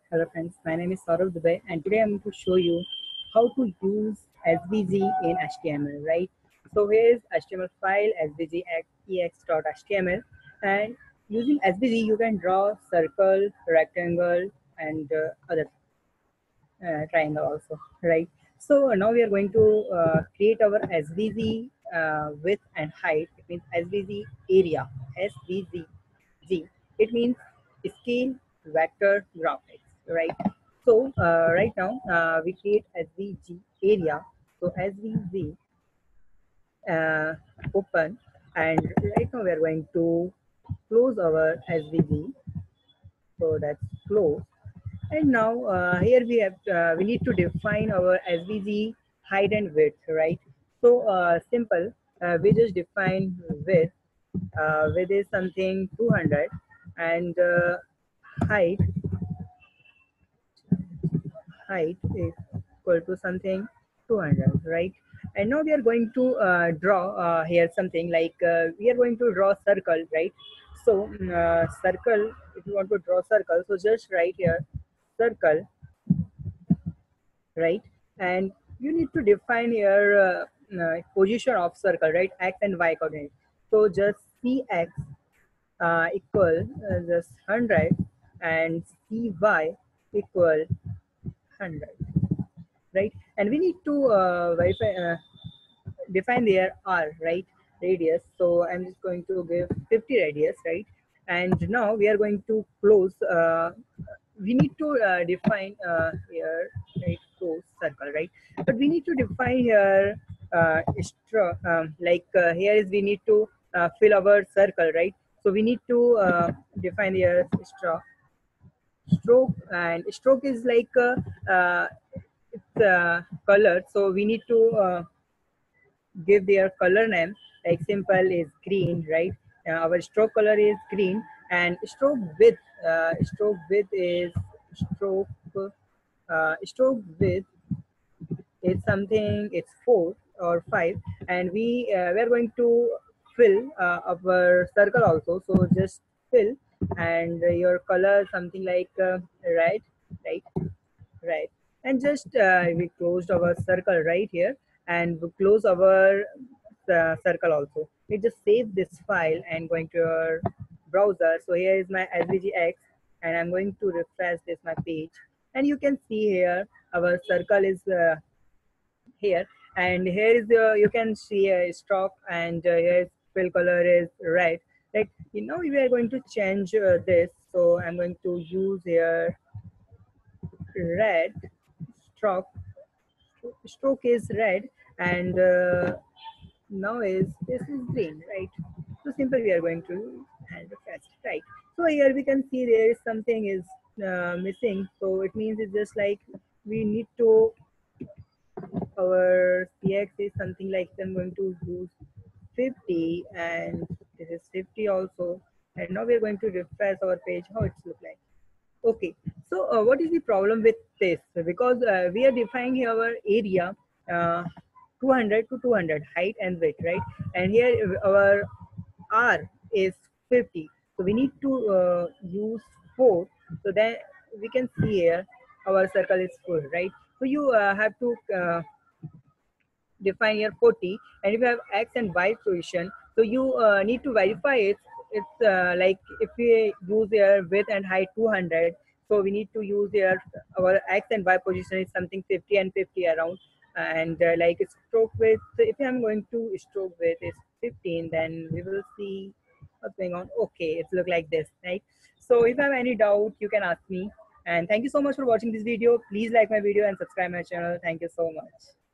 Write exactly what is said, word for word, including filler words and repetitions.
Hello friends, my name is Saurav Dubey and today I'm going to show you how to use S V G in H T M L, right? So here is H T M L file svgex.html, and using S V G you can draw circle, rectangle and uh, other uh, triangle also, right? So now we are going to uh, create our S V G uh, width and height. It means S V G area, S V G. G. It means scale vector graphics, right? So uh, right now uh, we create S V G area. So S V G uh, open, and right now we are going to close our S V G. So that's close. And now uh, here we have uh, we need to define our S V G height and width, right? So uh, simple. Uh, we just define width. Uh, width is something two hundred, and uh, height height is equal to something two hundred, right? And now we are going to uh, draw uh, here something like uh, we are going to draw circle, right? So mm, uh, circle, if you want to draw circle, so just write here circle, right? And you need to define your uh, uh, position of circle, right? X and Y coordinate. So just cx uh, equal uh, just one hundred and cy equal one hundred, right? And we need to uh, verify uh, define their r, right, radius. So I'm just going to give fifty radius, right? And now we are going to close uh, we need to uh, define uh, here, right, close circle, right? But we need to define here uh, stroke, um, like uh, here is we need to uh, fill our circle, right? So we need to uh, define here stroke stroke and stroke is like uh, uh, it's uh, color, so we need to uh, give their color name, like simple is green, right? Uh, our stroke color is green, and stroke width uh, stroke width is stroke uh, stroke width is something, it's four or five, and we uh, we are going to fill uh, our circle also. So just fill, and your color something like uh, red, right? Right. And just uh, we closed our circle right here, and we close our uh, circle also. We just save this file and going to our browser. So here is my S V G X, and I'm going to refresh this my page, and you can see here our circle is uh, here, and here is the you can see a stroke, and uh, here is fill color is red, right? You know, we are going to change uh, this, so I'm going to use here red stroke stroke is red, and uh, now is this is green, right? So simple, we are going to hand refresh, right? So here we can see there is something is uh, missing, so it means it's just like we need to our cx is something like I'm going to use fifty, and this is fifty also, and now we are going to refresh our page how it's look like. Okay, so uh, what is the problem with this? Because uh, we are defining our area uh, two hundred to two hundred height and width, right? And here our r is fifty, so we need to uh, use four, so then we can see here our circle is full, right? So you uh, have to uh, define here forty, and if you have x and y position, so you uh, need to verify it. It's uh, like if we use your width and height two hundred, so we need to use here our x and y position is something fifty and fifty around, and uh, like stroke width, so if I'm going to stroke width is fifteen, then we will see what's going on. Okay, it's look like this, right? So if you have any doubt, you can ask me. And thank you so much for watching this video. Please like my video and subscribe my channel. Thank you so much.